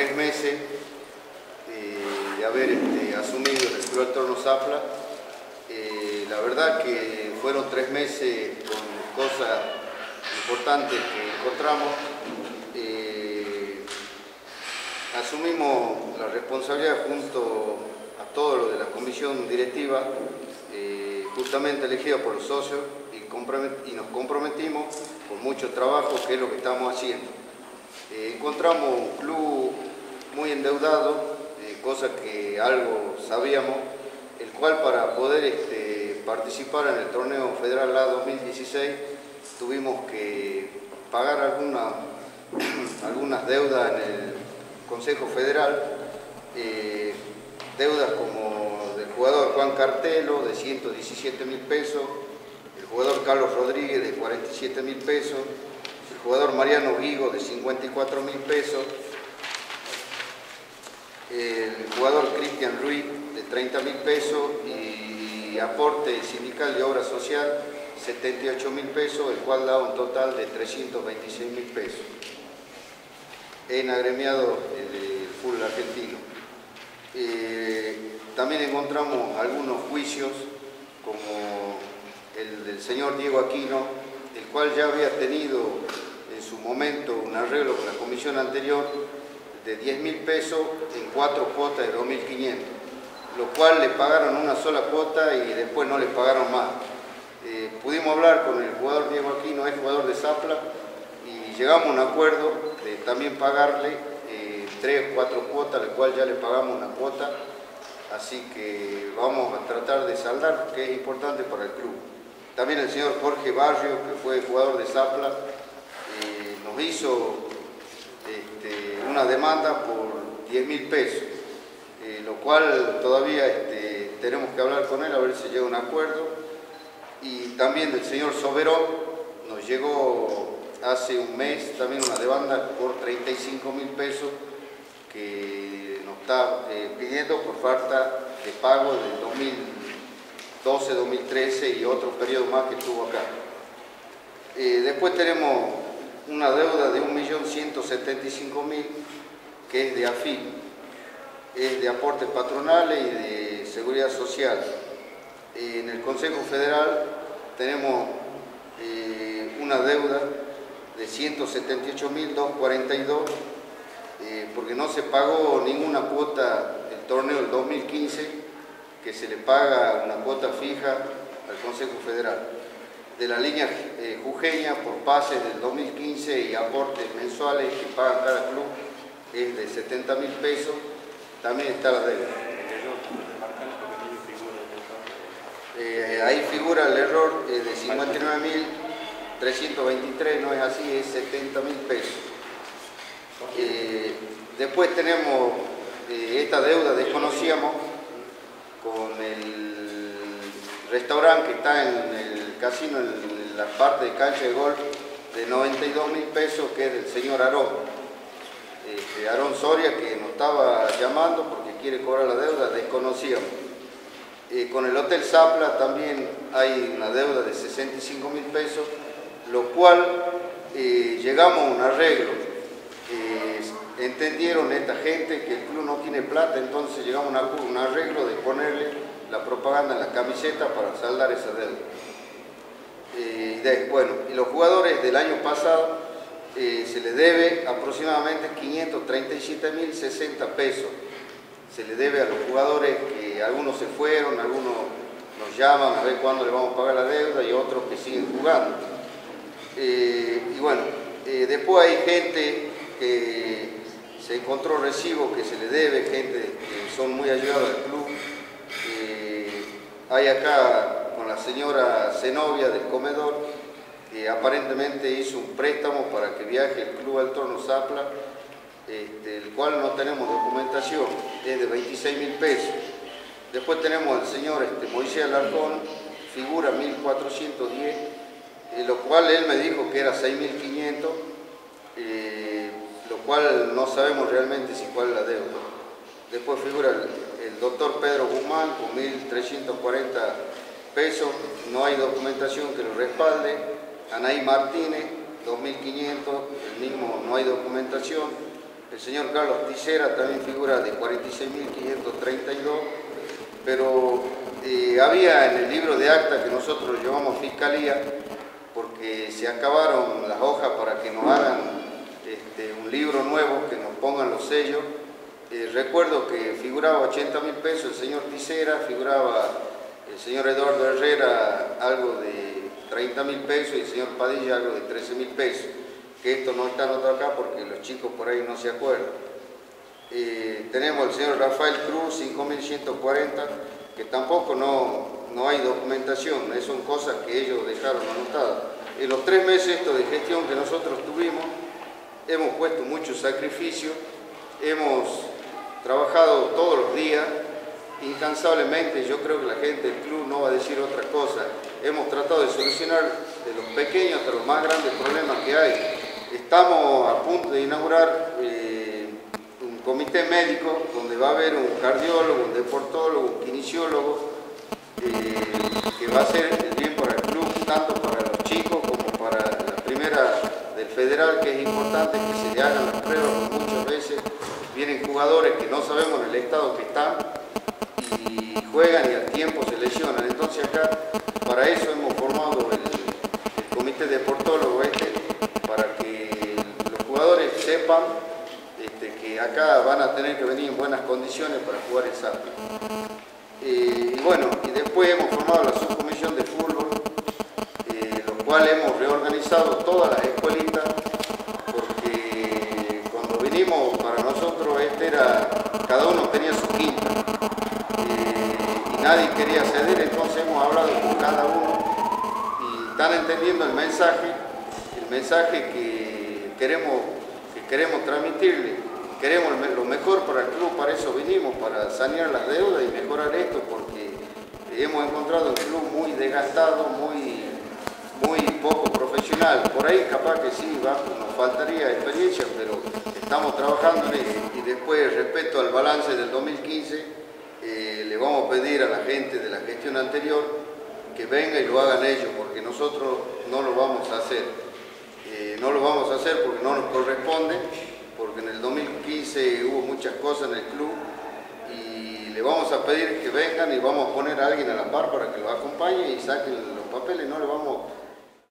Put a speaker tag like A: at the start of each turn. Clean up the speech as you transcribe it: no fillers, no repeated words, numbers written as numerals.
A: 3 meses de haber asumido el Club Altorno Zapla. La verdad que fueron 3 meses con cosas importantes que encontramos. Asumimos la responsabilidad junto a todo lo de la comisión directiva, justamente elegida por los socios, y nos comprometimos con mucho trabajo, que es lo que estamos haciendo. Encontramos un club muy endeudado, cosa que algo sabíamos, el cual para poder participar en el torneo federal A 2016 tuvimos que pagar algunas deudas en el Consejo Federal, deudas como del jugador Juan Cartelo de 117.000 pesos, el jugador Carlos Rodríguez de 47.000 pesos, el jugador Mariano Guigo de 54.000 pesos, el jugador Cristian Ruiz de 30.000 pesos y aporte sindical de obra social 78.000 pesos, el cual da un total de 326.000 pesos en agremiado del fútbol argentino. También encontramos algunos juicios, como el del señor Diego Aquino, el cual ya había tenido en su momento un arreglo con la comisión anterior de 10.000 pesos en 4 cuotas de 2.500, lo cual le pagaron una sola cuota y después no le pagaron más. Pudimos hablar con el jugador Diego Aquino, es jugador de Zapla, y llegamos a un acuerdo de también pagarle 3 o 4 cuotas, al cual ya le pagamos una cuota, así que vamos a tratar de saldar, porque es importante para el club. También el señor Jorge Barrio, que fue jugador de Zapla, nos hizo una demanda por 10.000 pesos, lo cual todavía tenemos que hablar con él a ver si llega a un acuerdo. Y también del señor Soberón nos llegó hace un mes también una demanda por 35.000 pesos que nos está pidiendo por falta de pago del 2012, 2013 y otro periodo más que estuvo acá. Después tenemos una deuda de 1.175.000 que es de AFIP, es de aportes patronales y de seguridad social. En el Consejo Federal tenemos una deuda de 178.242 porque no se pagó ninguna cuota del torneo del 2015, que se le paga una cuota fija al Consejo Federal. De la línea jujeña por pases del 2015 y aportes mensuales que pagan cada club es de 70.000 pesos, también está la deuda. Ahí figura el error de 59.323, no es así, es 70.000 pesos. Después tenemos esta deuda, desconocíamos, con el restaurante que está en el casino, en la parte de cancha de golf, de 92.000 pesos, que es del señor Aarón. Aarón Soria, que nos estaba llamando porque quiere cobrar la deuda, desconocíamos. Con el Hotel Zapla también hay una deuda de 65.000 pesos, lo cual llegamos a un arreglo. Entendieron esta gente que el club no tiene plata, entonces llegamos a un arreglo de ponerle la propaganda en la camiseta para saldar esa deuda. Bueno, y los jugadores del año pasado se les debe aproximadamente 537.060 pesos. Se le debe a los jugadores que algunos se fueron, algunos nos llaman a ver cuándo le vamos a pagar la deuda y otros que siguen jugando. Y bueno, después hay gente que se encontró recibo que se le debe, gente que son muy allegados al club. Hay acá con la señora Zenobia del comedor, que aparentemente hizo un préstamo para que viaje el Club Altorno Zapla, el cual no tenemos documentación, es de 26.000 pesos. Después tenemos al señor Moisés Alarcón, figura 1.410, lo cual él me dijo que era 6.500, lo cual no sabemos realmente si cuál es la deuda. Después figura el doctor Pedro Guzmán con 1.340 pesos, no hay documentación que lo respalde. Anaí Martínez, 2.500, el mismo no hay documentación. El señor Carlos Tisera también figura de 46.532, pero había en el libro de acta que nosotros llevamos a Fiscalía, porque se acabaron las hojas para que nos hagan un libro nuevo, que nos pongan los sellos. Recuerdo que figuraba 80.000 pesos el señor Tisera, figuraba el señor Eduardo Herrera algo de 30.000 pesos y el señor Padilla algo de 13.000 pesos, que esto no está anotado acá porque los chicos por ahí no se acuerdan. Tenemos el señor Rafael Cruz, 5.140, que tampoco no hay documentación, son cosas que ellos dejaron anotadas. En los 3 meses de gestión que nosotros tuvimos, hemos puesto mucho sacrificio, hemos trabajado todos los días, incansablemente. Yo creo que la gente del club no va a decir otra cosa. Hemos tratado de solucionar de los pequeños hasta los más grandes problemas que hay. Estamos a punto de inaugurar un comité médico donde va a haber un cardiólogo, un deportólogo, un kinesiólogo, que va a hacer el bien para el club, tanto para los chicos como para la primera del federal, que es importante que se le hagan las pruebas, porque muchas veces vienen jugadores que no sabemos en el estado que están y juegan y al tiempo se lesionan. Entonces acá, para eso hemos formado el comité deportólogo para que los jugadores sepan que acá van a tener que venir en buenas condiciones para jugar el sábado. Y bueno, y después hemos formado la subcomisión de fútbol, lo cual hemos reorganizado todas las escuelitas, porque cuando vinimos para nosotros cada uno tenía su quinta, y nadie quería ceder. Entonces hemos hablado con cada uno y están entendiendo el mensaje que queremos transmitirle. Queremos lo mejor para el club, para eso vinimos, para sanear las deudas y mejorar esto, porque hemos encontrado un club muy desgastado, muy poco profesional. Por ahí capaz que sí, nos faltaría experiencia, pero estamos trabajando en eso. Y después, respecto al balance del 2015, le vamos a pedir a la gente de la gestión anterior que venga y lo hagan ellos, porque nosotros no lo vamos a hacer. No lo vamos a hacer porque no nos corresponde, porque en el 2015 hubo muchas cosas en el club y le vamos a pedir que vengan y vamos a poner a alguien a la par para que los acompañe y saquen los papeles. No le vamos